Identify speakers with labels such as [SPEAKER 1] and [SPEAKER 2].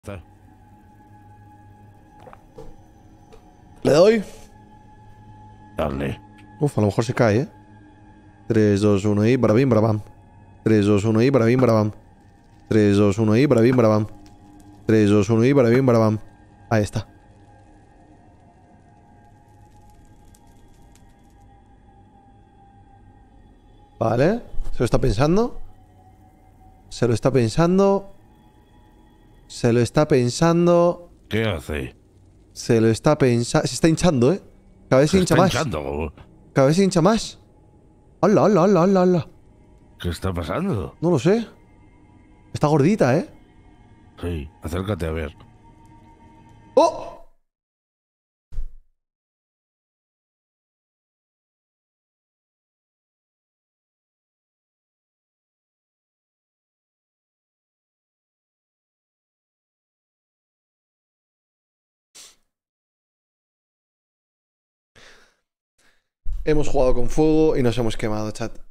[SPEAKER 1] ¿Le doy?
[SPEAKER 2] Dale.
[SPEAKER 1] Uf, a lo mejor se cae, ¿eh? 3, 2, 1 y barabim, barabam. 3, 2, 1 y barabim, barabam. 3, 2, 1 y barabim, barabam. 3, 2, 1 y barabim, barabam. Ahí está. Vale. Se lo está pensando. Se lo está pensando. Se lo está pensando.
[SPEAKER 2] ¿Qué hace?
[SPEAKER 1] Se lo está pensando. Se está hinchando, ¿eh? Cada vez se
[SPEAKER 2] Se
[SPEAKER 1] hincha
[SPEAKER 2] está
[SPEAKER 1] más.
[SPEAKER 2] hinchando.
[SPEAKER 1] Cada vez se hincha más. ¡Hala, hala, hala, hala, hala!
[SPEAKER 2] ¿Qué está pasando?
[SPEAKER 1] No lo sé. Está gordita, ¿eh?
[SPEAKER 2] Sí, acércate a ver.
[SPEAKER 1] ¡Oh! Hemos jugado con fuego y nos hemos quemado, chat.